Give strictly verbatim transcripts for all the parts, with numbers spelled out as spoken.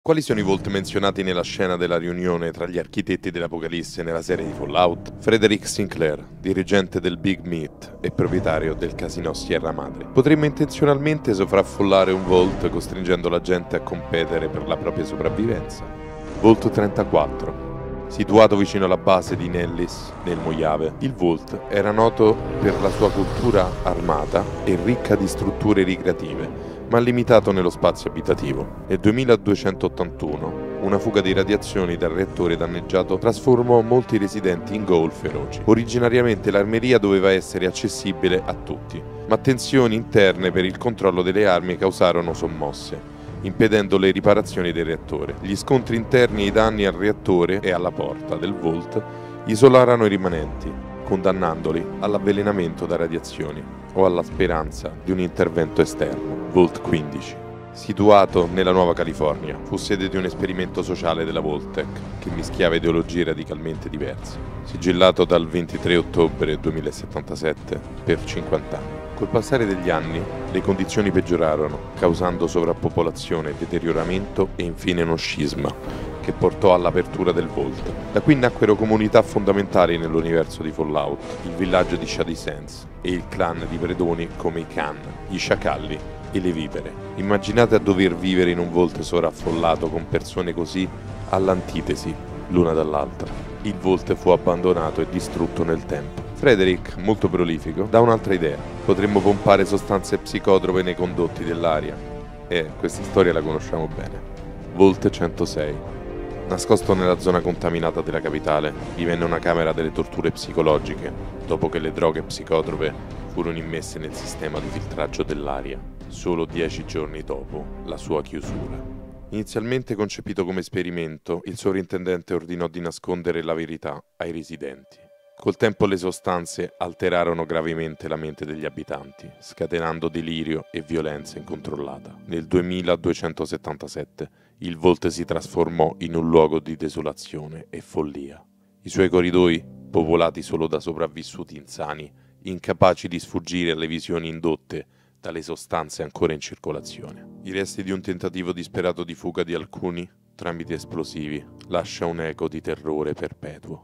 Quali sono i Vault menzionati nella scena della riunione tra gli architetti dell'Apocalisse nella serie di Fallout? Frederick Sinclair, dirigente del Big Meat e proprietario del casino Sierra Madre. Potremmo intenzionalmente sovraffollare un Vault costringendo la gente a competere per la propria sopravvivenza. Vault trentaquattro. Situato vicino alla base di Nellis, nel Mojave, il Vault era noto per la sua cultura armata e ricca di strutture ricreative, ma limitato nello spazio abitativo. Nel duemiladuecentottantuno, una fuga di radiazioni dal reattore danneggiato trasformò molti residenti in ghoul feroci. Originariamente l'armeria doveva essere accessibile a tutti, ma tensioni interne per il controllo delle armi causarono sommosse, impedendo le riparazioni del reattore. Gli scontri interni e i danni al reattore e alla porta del Vault isolarono i rimanenti, condannandoli all'avvelenamento da radiazioni o alla speranza di un intervento esterno. Vault quindici. Situato nella Nuova California, fu sede di un esperimento sociale della Vault-Tec che mischiava ideologie radicalmente diverse. Sigillato dal ventitré ottobre duemilasettantasette per cinquanta anni. Col passare degli anni, le condizioni peggiorarono, causando sovrappopolazione, deterioramento e infine uno scisma che portò all'apertura del Vault. Da qui nacquero comunità fondamentali nell'universo di Fallout, il villaggio di Shady Sands e il clan di predoni come i Khan, gli sciacalli e le vipere. Immaginate a dover vivere in un Vault sovraffollato con persone così all'antitesi l'una dall'altra. Il Vault fu abbandonato e distrutto nel tempo. Frederick, molto prolifico, dà un'altra idea. Potremmo pompare sostanze psicotrope nei condotti dell'aria. E questa storia la conosciamo bene. Vault centosei. Nascosto nella zona contaminata della capitale, divenne una camera delle torture psicologiche, dopo che le droghe psicotrope furono immesse nel sistema di filtraggio dell'aria, solo dieci giorni dopo la sua chiusura. Inizialmente concepito come esperimento, il sovrintendente ordinò di nascondere la verità ai residenti. Col tempo le sostanze alterarono gravemente la mente degli abitanti, scatenando delirio e violenza incontrollata. Nel duemiladuecentosettantasette il Vault si trasformò in un luogo di desolazione e follia. I suoi corridoi, popolati solo da sopravvissuti insani, incapaci di sfuggire alle visioni indotte dalle sostanze ancora in circolazione. I resti di un tentativo disperato di fuga di alcuni, tramite esplosivi, lascia un eco di terrore perpetuo.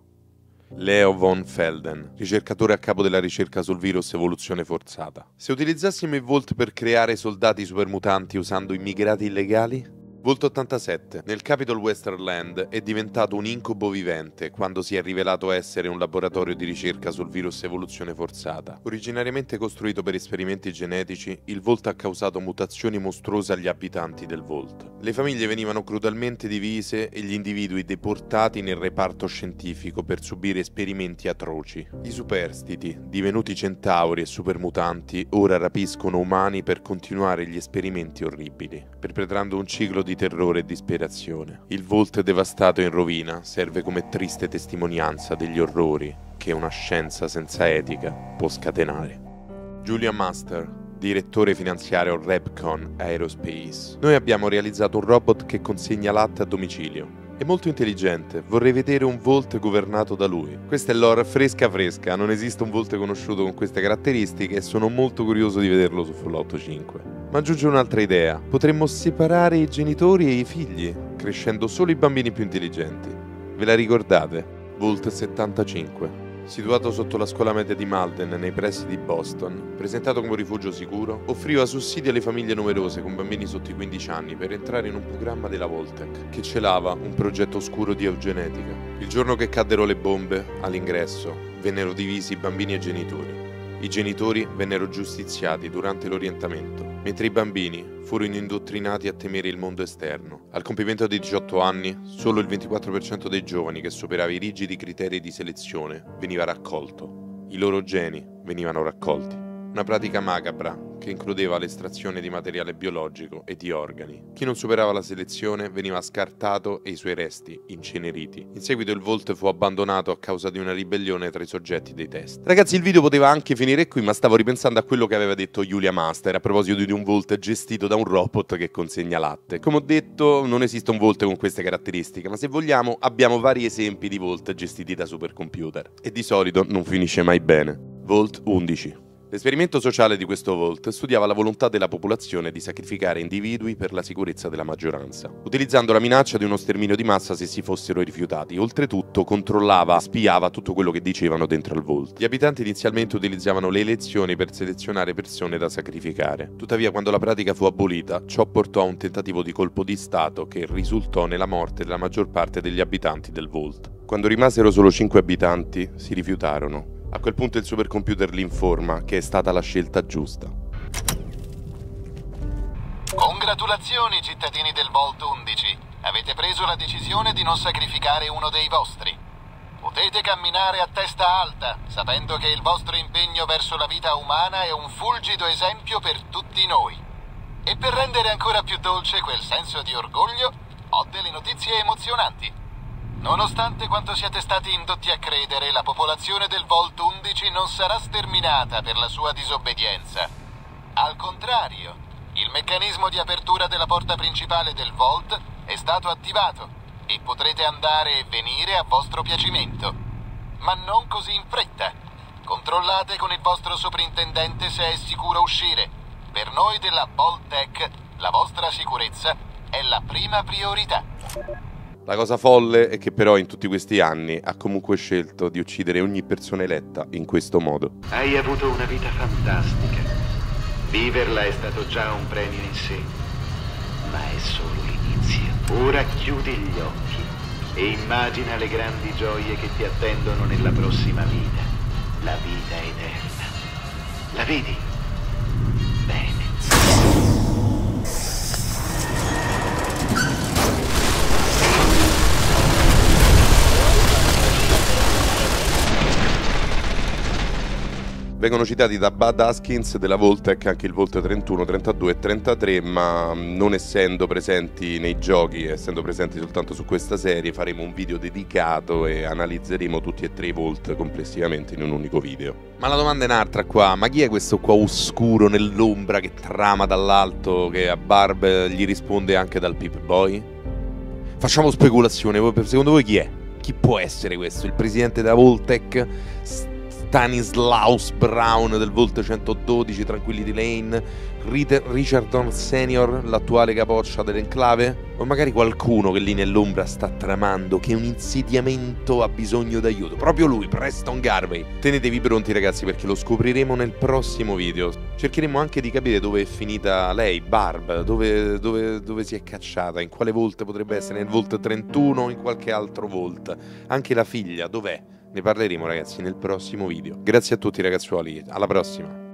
Leo von Felden, ricercatore a capo della ricerca sul virus evoluzione forzata. Se utilizzassimo il Vault per creare soldati supermutanti usando immigrati illegali? Vault ottantasette. Nel Capitol Westerland è diventato un incubo vivente quando si è rivelato essere un laboratorio di ricerca sul virus evoluzione forzata. Originariamente costruito per esperimenti genetici, il Vault ha causato mutazioni mostruose agli abitanti del Vault. Le famiglie venivano crudelmente divise e gli individui deportati nel reparto scientifico per subire esperimenti atroci. I superstiti, divenuti centauri e supermutanti, ora rapiscono umani per continuare gli esperimenti orribili, perpetrando un ciclo di terrore e disperazione. Il Vault devastato e in rovina serve come triste testimonianza degli orrori che una scienza senza etica può scatenare. Julian Master, direttore finanziario Repcon Aerospace. Noi abbiamo realizzato un robot che consegna latte a domicilio. È molto intelligente, vorrei vedere un Vault governato da lui. Questa è lore fresca fresca, non esiste un Vault conosciuto con queste caratteristiche e sono molto curioso di vederlo su Fallout cinque. Ma aggiunge un'altra idea, potremmo separare i genitori e i figli, crescendo solo i bambini più intelligenti. Ve la ricordate? Vault settantacinque. Situato sotto la scuola media di Malden, nei pressi di Boston, presentato come un rifugio sicuro, offriva sussidi alle famiglie numerose con bambini sotto i quindici anni per entrare in un programma della Vault-Tec, che celava un progetto oscuro di eugenetica. Il giorno che caddero le bombe, all'ingresso, vennero divisi i bambini e i genitori. I genitori vennero giustiziati durante l'orientamento, mentre i bambini furono indottrinati a temere il mondo esterno. Al compimento dei diciotto anni, solo il ventiquattro per cento dei giovani che superava i rigidi criteri di selezione veniva raccolto. I loro geni venivano raccolti. Una pratica macabra che includeva l'estrazione di materiale biologico e di organi. Chi non superava la selezione veniva scartato e i suoi resti inceneriti. In seguito il Vault fu abbandonato a causa di una ribellione tra i soggetti dei test. Ragazzi, il video poteva anche finire qui, ma stavo ripensando a quello che aveva detto Julia Master a proposito di un Vault gestito da un robot che consegna latte. Come ho detto, non esiste un Vault con queste caratteristiche, ma se vogliamo abbiamo vari esempi di Vault gestiti da supercomputer. E di solito non finisce mai bene. Vault undici. L'esperimento sociale di questo Vault studiava la volontà della popolazione di sacrificare individui per la sicurezza della maggioranza, utilizzando la minaccia di uno sterminio di massa se si fossero rifiutati. Oltretutto controllava, spiava tutto quello che dicevano dentro al Vault. Gli abitanti inizialmente utilizzavano le elezioni per selezionare persone da sacrificare. Tuttavia, quando la pratica fu abolita, ciò portò a un tentativo di colpo di stato che risultò nella morte della maggior parte degli abitanti del Vault. Quando rimasero solo cinque abitanti, si rifiutarono. A quel punto il supercomputer li informa che è stata la scelta giusta. Congratulazioni cittadini del Vault undici, avete preso la decisione di non sacrificare uno dei vostri. Potete camminare a testa alta, sapendo che il vostro impegno verso la vita umana è un fulgido esempio per tutti noi. E per rendere ancora più dolce quel senso di orgoglio, ho delle notizie emozionanti. Nonostante quanto siete stati indotti a credere, la popolazione del Vault undici non sarà sterminata per la sua disobbedienza. Al contrario, il meccanismo di apertura della porta principale del Vault è stato attivato e potrete andare e venire a vostro piacimento. Ma non così in fretta. Controllate con il vostro soprintendente se è sicuro uscire. Per noi della Vault-Tec, la vostra sicurezza è la prima priorità. La cosa folle è che però in tutti questi anni ha comunque scelto di uccidere ogni persona eletta in questo modo. Hai avuto una vita fantastica. Viverla è stato già un premio in sé, ma è solo l'inizio. Ora chiudi gli occhi e immagina le grandi gioie che ti attendono nella prossima vita. La vita eterna. La vedi? Bene. Vengono citati da Bud Haskins della Vault-Tec anche il Vault trentuno, trentadue e trentatré, ma non essendo presenti nei giochi, essendo presenti soltanto su questa serie, faremo un video dedicato e analizzeremo tutti e tre i Vault complessivamente in un unico video. Ma la domanda è un'altra qua, ma chi è questo qua oscuro nell'ombra che trama dall'alto, che a Barb gli risponde anche dal Pip-Boy? Facciamo speculazione, secondo voi chi è? Chi può essere questo? Il presidente della Vault-Tec? Stanislaus Brown del Vault centododici, Tranquility Lane, Richardson Senior, l'attuale capoccia dell'enclave? O magari qualcuno che lì nell'ombra sta tramando, che un insediamento ha bisogno d'aiuto? Proprio lui, Preston Garvey. Tenetevi pronti ragazzi, perché lo scopriremo nel prossimo video. Cercheremo anche di capire dove è finita lei, Barb, dove, dove, dove si è cacciata, in quale Vault potrebbe essere, nel Vault trentuno o in qualche altro Vault. Anche la figlia, dov'è? Ne parleremo ragazzi nel prossimo video. Grazie a tutti ragazzuoli, alla prossima!